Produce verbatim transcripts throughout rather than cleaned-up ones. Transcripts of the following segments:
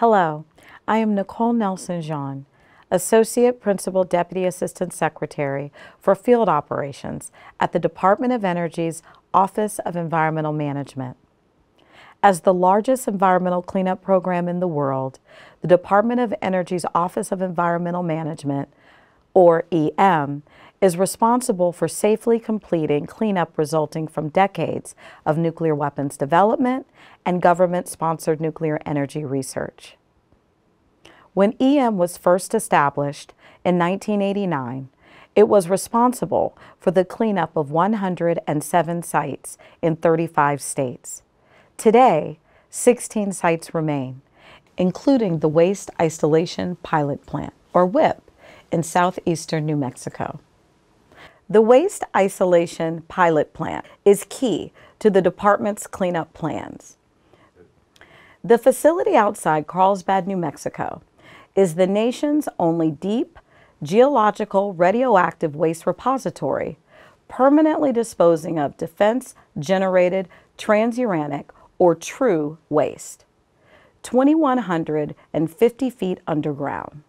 Hello, I am Nicole Nelson-Jean, Associate Principal Deputy Assistant Secretary for Field Operations at the Department of Energy's Office of Environmental Management. As the largest environmental cleanup program in the world, the Department of Energy's Office of Environmental Management, or E M, is responsible for safely completing cleanup resulting from decades of nuclear weapons development and government-sponsored nuclear energy research. When E M was first established in nineteen eighty-nine, it was responsible for the cleanup of one hundred seven sites in thirty-five states. Today, sixteen sites remain, including the Waste Isolation Pilot Plant, or WIPP, in southeastern New Mexico. The Waste Isolation Pilot Plant is key to the department's cleanup plans. The facility outside Carlsbad, New Mexico, is the nation's only deep, geological radioactive waste repository, permanently disposing of defense-generated transuranic or true waste, two thousand one hundred fifty feet underground.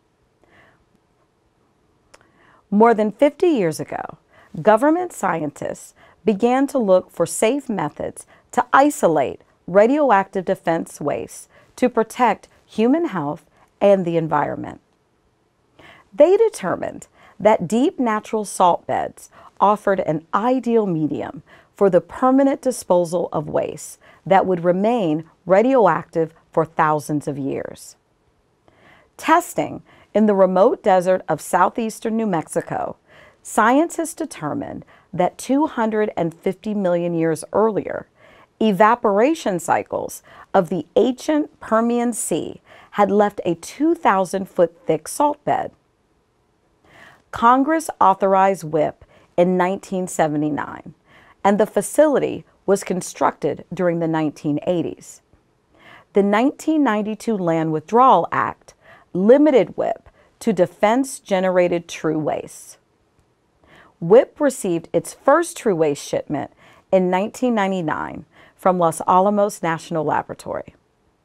More than fifty years ago, government scientists began to look for safe methods to isolate radioactive defense waste to protect human health and the environment. They determined that deep natural salt beds offered an ideal medium for the permanent disposal of waste that would remain radioactive for thousands of years. Testing in the remote desert of southeastern New Mexico, scientists determined that two hundred fifty million years earlier, evaporation cycles of the ancient Permian Sea had left a two thousand foot thick salt bed. Congress authorized WIPP in nineteen seventy-nine, and the facility was constructed during the nineteen eighties. The nineteen ninety-two Land Withdrawal Act limited WIPP to defense-generated true waste. WIPP received its first true waste shipment in nineteen ninety-nine from Los Alamos National Laboratory.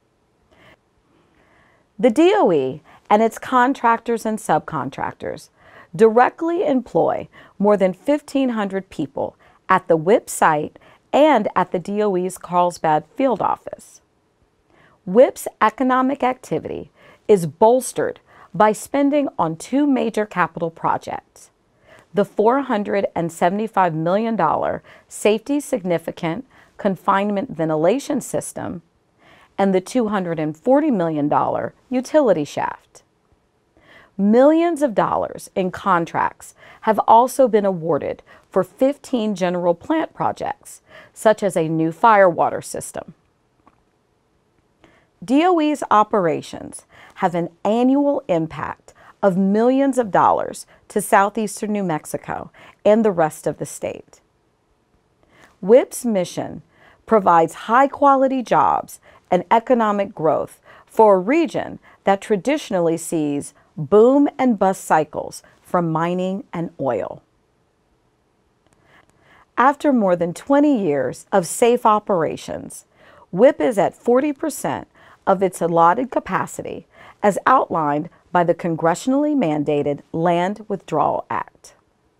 The D O E and its contractors and subcontractors directly employ more than fifteen hundred people at the WIPP site and at the D O E's Carlsbad field office. WIPP's economic activity is bolstered by spending on two major capital projects: the four hundred seventy-five million dollars Safety Significant Confinement Ventilation System and the two hundred forty million dollars utility shaft. Millions of dollars in contracts have also been awarded for fifteen general plant projects, such as a new firewater system. D O E's operations have an annual impact of millions of dollars to southeastern New Mexico and the rest of the state. WIPP's mission provides high-quality jobs and economic growth for a region that traditionally sees boom and bust cycles from mining and oil. After more than twenty years of safe operations, WIPP is at forty percent of its allotted capacity as outlined by the congressionally mandated Land Withdrawal Act.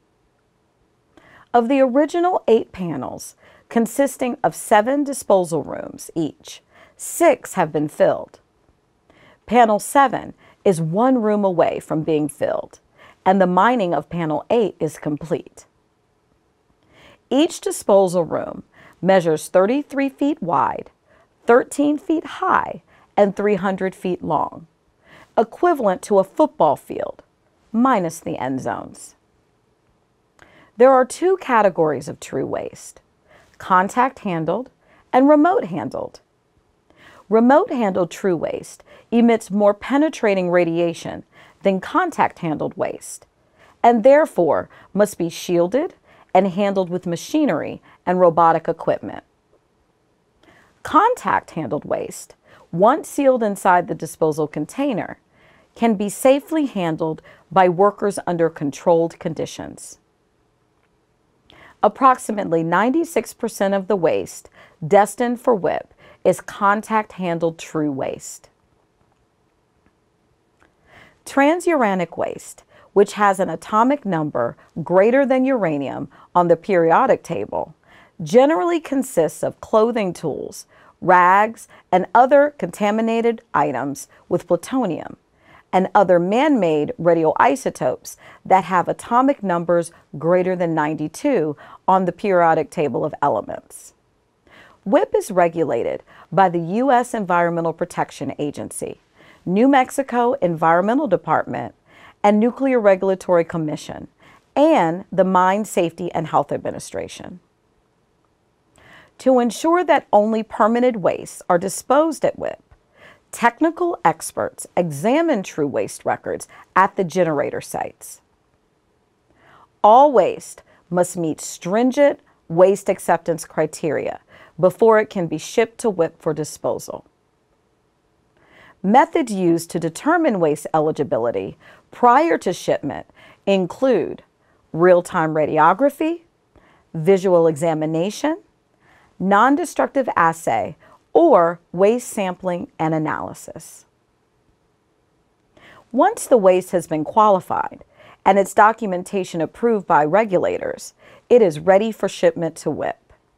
Of the original eight panels, consisting of seven disposal rooms each, six have been filled. Panel seven is one room away from being filled, and the mining of panel eight is complete. Each disposal room measures thirty-three feet wide, thirteen feet high, and three hundred feet long, equivalent to a football field, minus the end zones. There are two categories of true waste: contact handled and remote handled. Remote handled true waste emits more penetrating radiation than contact handled waste, and therefore must be shielded and handled with machinery and robotic equipment. Contact handled waste, once sealed inside the disposal container, can be safely handled by workers under controlled conditions. Approximately ninety-six percent of the waste destined for WIPP is contact-handled true waste. Transuranic waste, which has an atomic number greater than uranium on the periodic table, generally consists of clothing tools, rags, and other contaminated items with plutonium, and other man-made radioisotopes that have atomic numbers greater than ninety-two on the periodic table of elements. WIPP is regulated by the U S Environmental Protection Agency, New Mexico Environmental Department, and Nuclear Regulatory Commission, and the Mine Safety and Health Administration. To ensure that only permitted wastes are disposed at WIPP, technical experts examine true waste records at the generator sites. All waste must meet stringent waste acceptance criteria before it can be shipped to WIPP for disposal. Methods used to determine waste eligibility prior to shipment include real-time radiography, visual examination, non-destructive assay, or waste sampling and analysis. Once the waste has been qualified and its documentation approved by regulators, it is ready for shipment to WIPP.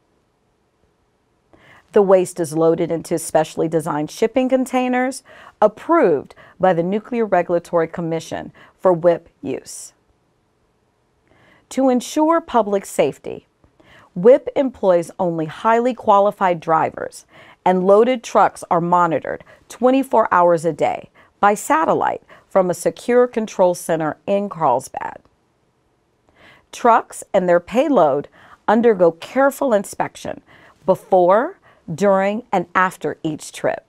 The waste is loaded into specially designed shipping containers approved by the Nuclear Regulatory Commission for WIPP use. To ensure public safety, WIPP employs only highly qualified drivers, and loaded trucks are monitored twenty-four hours a day by satellite from a secure control center in Carlsbad. Trucks and their payload undergo careful inspection before, during, and after each trip.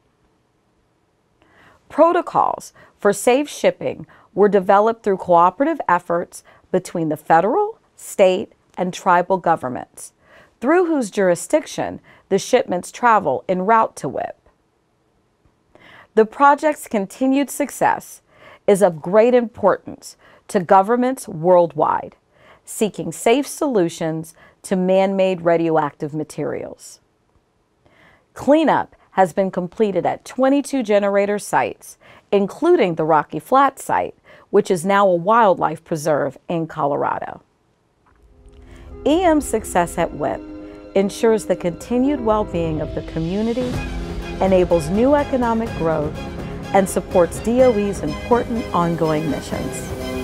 Protocols for safe shipping were developed through cooperative efforts between the federal, state, and tribal governments, through whose jurisdiction the shipments travel en route to WIPP. The project's continued success is of great importance to governments worldwide, seeking safe solutions to man-made radioactive materials. Cleanup has been completed at twenty-two generator sites, including the Rocky Flat site, which is now a wildlife preserve in Colorado. E M's success at WIPP ensures the continued well-being of the community, enables new economic growth, and supports D O E's important ongoing missions.